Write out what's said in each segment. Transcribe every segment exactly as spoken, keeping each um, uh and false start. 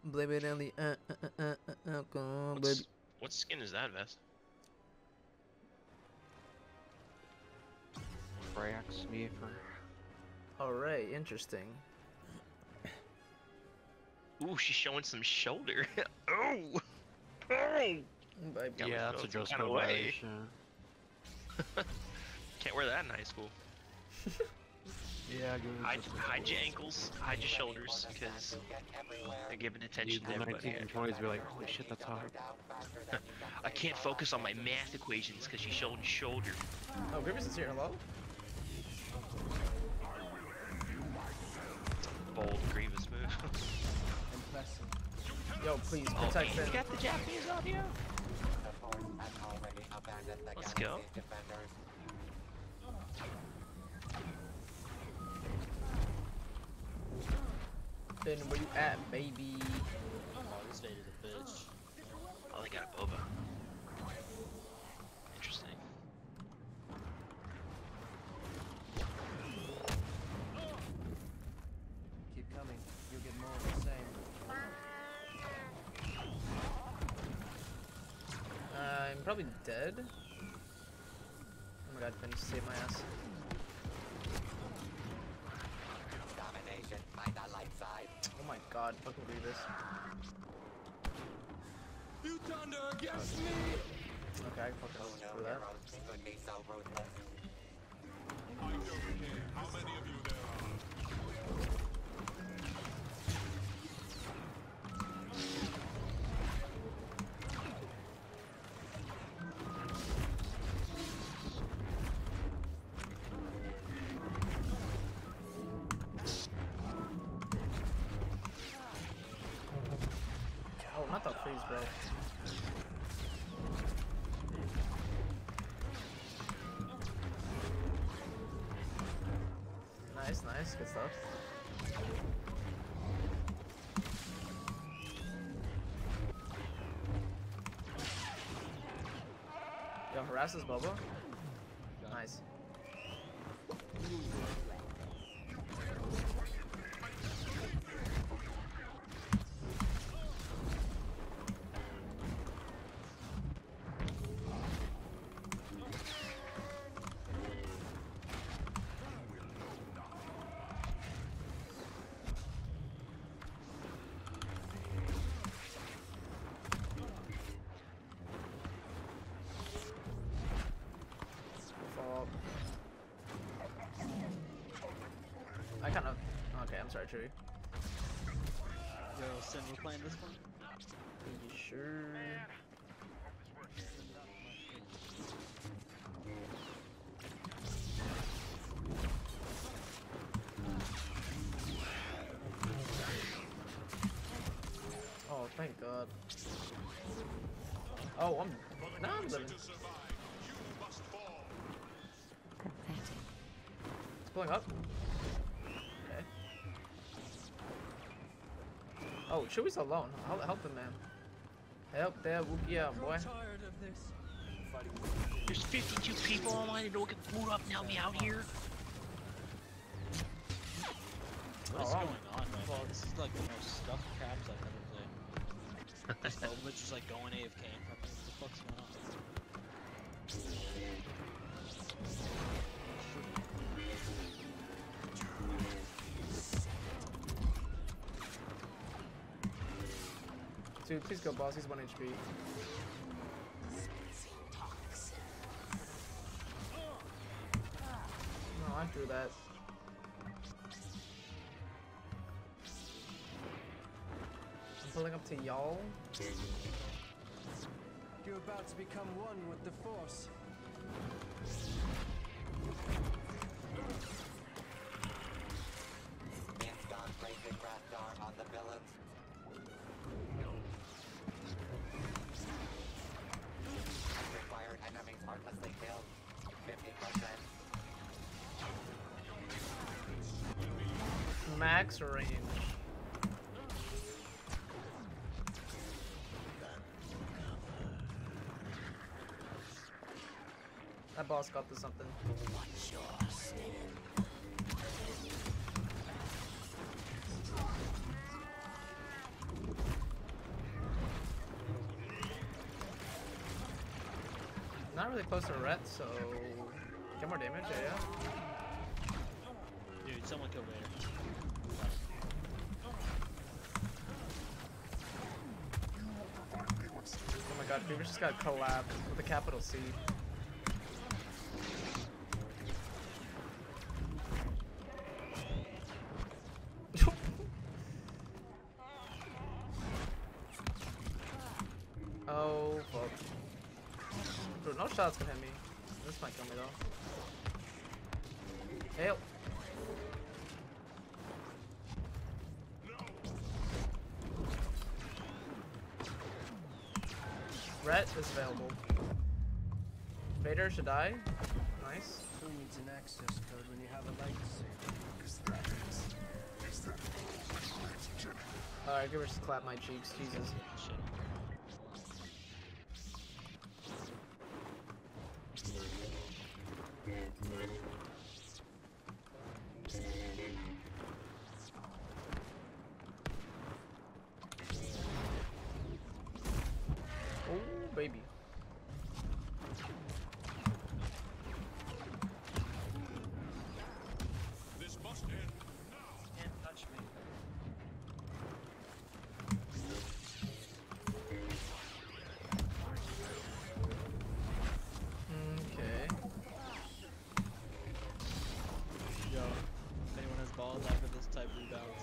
Blame it on the uh uh uh uh uh, uh come on, baby. What's, what skin is that, Vest? Brax, Meafer. Alright, interesting. Ooh, she's showing some shoulder. Oh! Oh! Baby. Got me Yeah, that's feeling a some dress kinda code way. violation. Can't wear that in high school. Yeah, give it Hide, just a- hide your ankles, hide your shoulders, because they're giving attention Dude, to the everybody. nineteen and twenties be like, holy shit, that's hot. I can't focus on my math equations because she's showing shoulder. Oh, Grievous is here. Hello? Bold, grievous move. Yo, please Oh, protect man, them. you got the Japanese on you? Let's go. Then where you at, baby? Oh, this Vader's a bitch. Oh, they got a boba. Interesting. Keep coming. You'll get more of the same. Uh, I'm probably dead. Oh my god, Finn, save my ass. Domination by the light side. Oh my god, fucking Grievous. You thunder against me! Okay, I can fucking Who screw knew that. heroes could be so ruthless? I don't care how many of you there are. Oh, not the freeze, bro. Nice, nice, good stuff. Yo, harass this Boba. Nice. Fall. I kind of. Okay, I'm sorry, Chewie. Yo, Sin, we're playing this one? Are you sure? Oh, thank God. Oh, I'm. No, I'm living. To survive, you must fall. It's pulling up. Okay. Oh, Chewie's alone. Help, help him, man. Help that Wookiee out, boy. Tired of this. There's fifty-two people online that don't get booed up now me out here. What is Oh, going on right now? This is like the most stuffed crabs I've ever played. This Boba's just like going A F K and fucking what the fuck's going on? Dude, please go, boss. He's one H P. No, I threw that. I'm pulling up to y'all. You're about to become one with the Force. Instant raging Rastar on the villains. Required enemies heartlessly killed. fifty percent. Max range. That boss got to something. not really close to Ret, so get more damage. Yeah. yeah. Dude, someone kill Vader. Oh my god, Beaver just got collabed with a capital C. Oh, fuck. Dude, no shots can hit me. This might kill me though. Hail. Ret is available. Vader should die. Nice. Who needs an access code when you have a lightsaber? Alright, give her just clap my cheeks. Jesus. Shit. Oh, baby. This must end. Can't touch me. Okay. Yo, if anyone has balls after this type rebounds.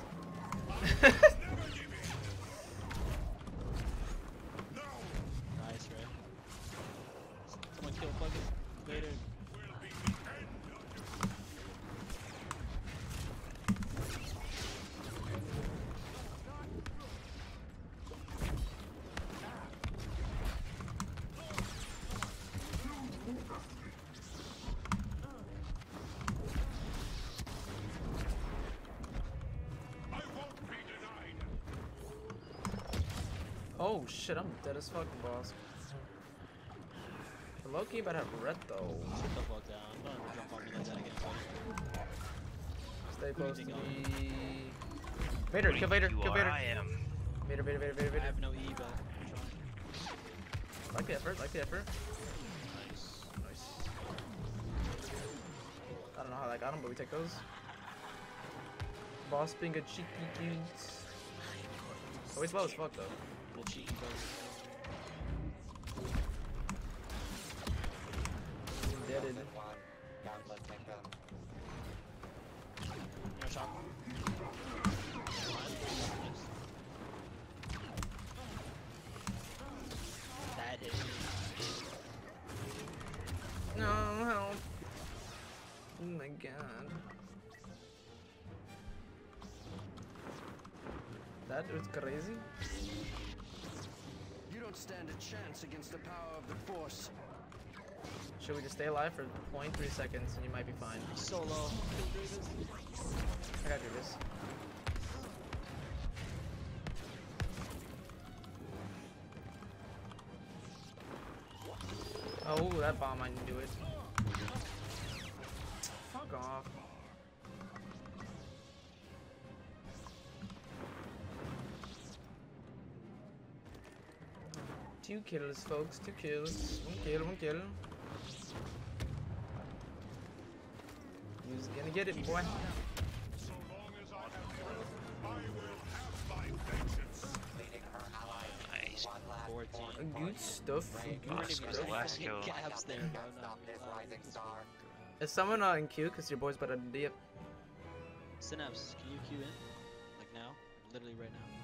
Nice, right? Someone kill fucking Vader. I won't be denied. Oh shit, I'm dead as fuck, boss. Loki better have Ret though. Sit the fuck down. Don't ever jump on me like that again, buddy. Stay close to Where me. you Vader, kill Vader, You kill are, Vader. I am. Vader, Vader, Vader, Vader, I Vader. have no E, but I'm trying. Like the effort, like the effort. Nice. Nice. I don't know how that got him, but we take those. Boss being a cheeky cute. Oh, he's low as fuck though. Little cheeky brother. Deaded. One. Countless victim. You know, shot. That hit me. No, help. Oh my god. That was crazy. You don't stand a chance against the power of the Force. Should we just stay alive for zero point three seconds and you might be fine? So low. I gotta do this. Oh, that bomb, I knew it. Fuck off. Two kills, folks, two kills. One kill, one kill. He's gonna get it, boy. So long as I have breath, I will have my vengeance. Leading her ally. Nice. One last fourteen. point. Good stuff. Good Awesome. stuff. Last kill. Gaps there, Nothing bro. can stop this rising star. Is someone uh, in queue? Cause your boy's about to dip. Synapse, can you queue in? Like now? Literally right now.